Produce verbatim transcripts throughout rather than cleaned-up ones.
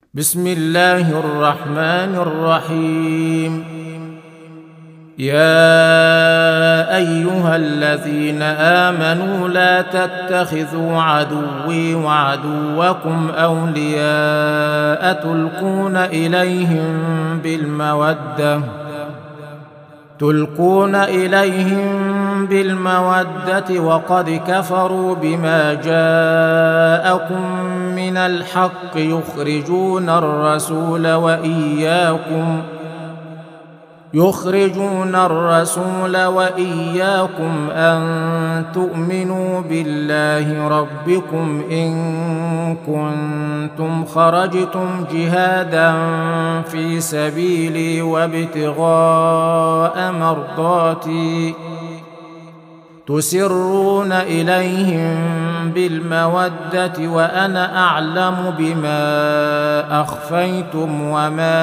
بسم الله الرحمن الرحيم. يا أيها الذين آمنوا لا تتخذوا عدوي وعدوكم أولياء تلقون إليهم بالمودة تلقون إليهم بالمودة وقد كفروا بما جاءكم من الحق يخرجون الرسول وإياكم يخرجون الرسول وإياكم أن تؤمنوا بالله ربكم إن كنتم خرجتم جهادا في سبيلي وابتغاء مرضاتي تسرون إليهم بالمودة وأنا أعلم بما أخفيتم وما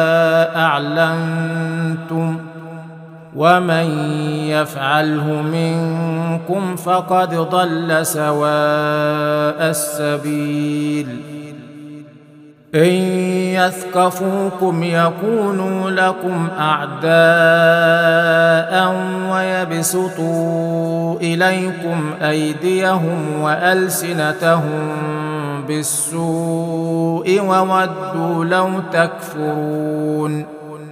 أعلنتم ومن يفعله منكم فقد ضل سواء السبيل. إن يثقفوكم يكونوا لكم أعداء ويبسطوا إليكم أيديهم وألسنتهم بالسوء وودوا لو تكفرون.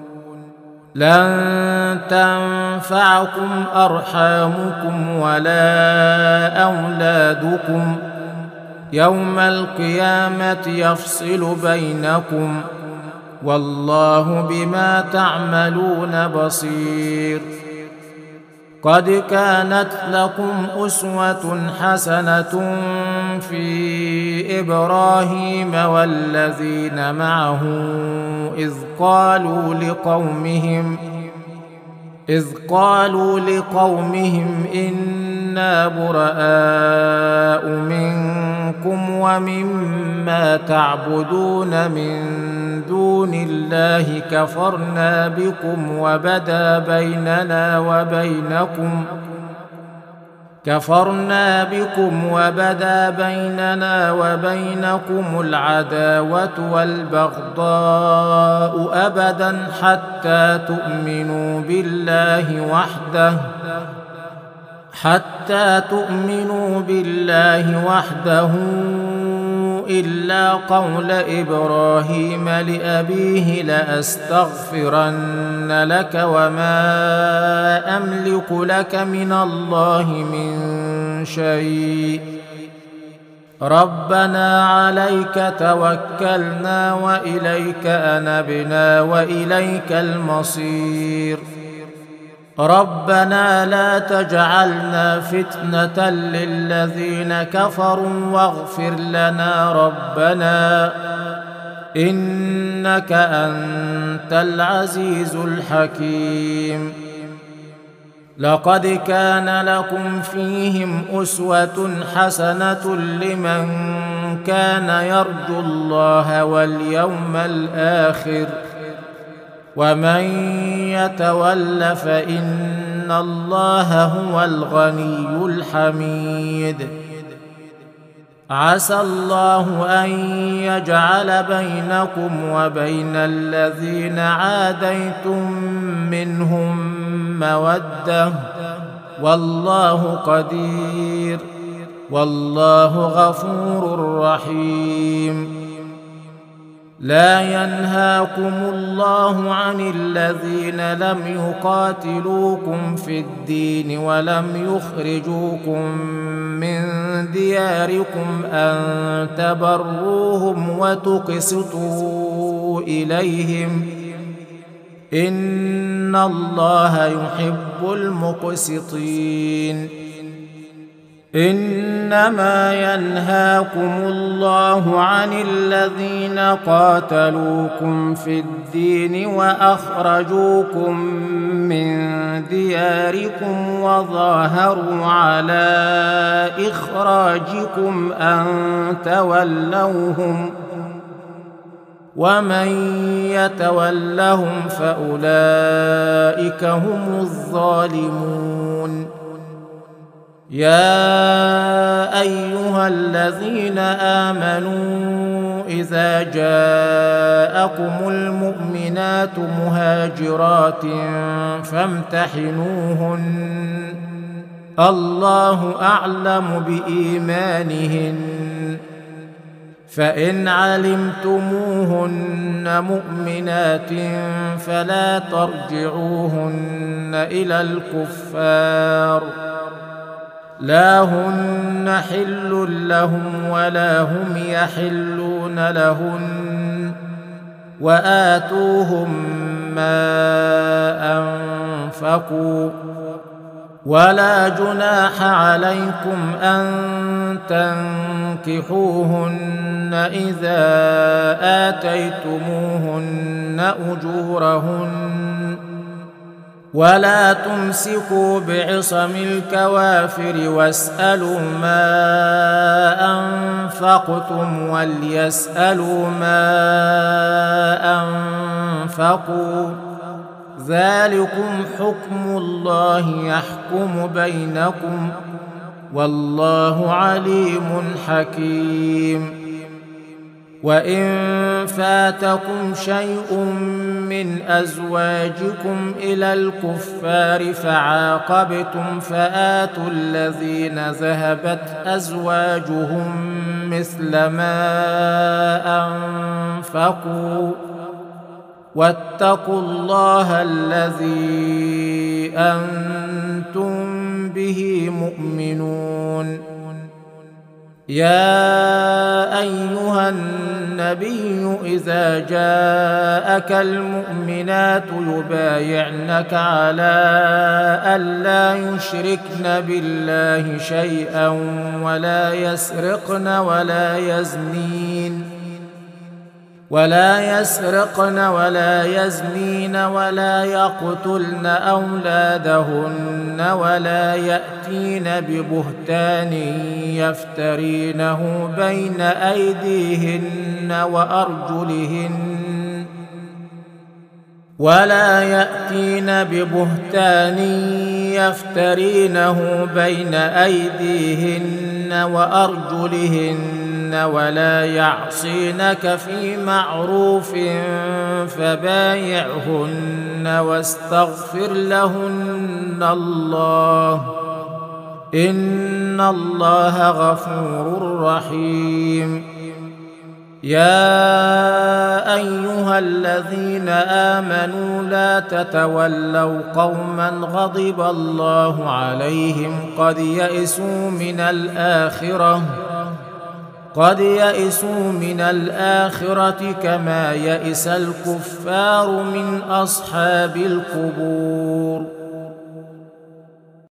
لن تنفعكم أرحامكم ولا أولادكم يوم القيامة يفصل بينكم والله بما تعملون بصير. قد كانت لكم أسوة حسنة في إبراهيم والذين معه إذ قالوا لقومهم إذ قالوا لقومهم إنا براء منكم ومما تعبدون من دون الله كفرنا بكم وبدا بيننا وبينكم كفرنا بكم وبدا بيننا وبينكم العداوة والبغضاء أبدا حتى تؤمنوا بالله وحده حتى تؤمنوا بالله وحده إلا قول إبراهيم لأبيه لأستغفرن لك وما أملك لك من الله من شيء ربنا عليك توكلنا وإليك أنبنا وإليك المصير. ربنا لا تجعلنا فتنة للذين كفروا واغفر لنا ربنا إنك أنت العزيز الحكيم. لقد كان لكم فيهم أسوة حسنة لمن كان يرجو الله واليوم الآخر ومن يتول فإن الله هو الغني الحميد. عسى الله أن يجعل بينكم وبين الذين عاديتم منهم مودة والله قدير والله غفور رحيم. لا ينهاكم الله عن الذين لم يقاتلوكم في الدين ولم يخرجوكم من دياركم أن تبروهم وتقسطوا إليهم إن الله يحب المقسطين. إنما ينهاكم الله عن الذين قاتلوكم في الدين وأخرجوكم من دياركم وظاهروا على إخراجكم أن تولوهم ومن يتولهم فأولئك هم الظالمون. يا أيها الذين آمنوا إذا جاءكم المؤمنات مهاجرات فامتحنوهن الله أعلم بإيمانهن فإن علمتموهن مؤمنات فلا ترجعوهن إلى الكفار لا هن حل لهم ولا هم يحلون لهن وآتوهم ما أنفقوا ولا جناح عليكم أن تنكحوهن إذا آتيتموهن أجورهن ولا تمسكوا بعصم الكوافر واسألوا ما أنفقتم وليسألوا ما أنفقوا ذلكم حكم الله يحكم بينكم والله عليم حكيم وإن فاتكم شيء من أزواجكم إلى الكفار فعاقبتم فآتوا الذين ذهبت أزواجهم مثل ما أنفقوا واتقوا الله الذي أنتم به مؤمنون يا أيها النبي إذا جاءك المؤمنات يبايعنك على ألا يشركن بالله شيئا ولا يسرقن ولا يزنين ولا يسرقن ولا يزنين ولا يقتلن أولادهن ولا يأتين ببهتان يفترينه بين أيديهن وأرجلهن ولا يأتين ببهتان يفترينه بين أيديهن وأرجلهن ولا يعصينك في معروف فبايعهن واستغفر لهن الله إن الله غفور رحيم يا أيها الذين آمنوا لا تتولوا قوما غضب الله عليهم قد يئسوا من الآخرة قد يئسوا من الآخرة كما يئس الكفار من أصحاب القبور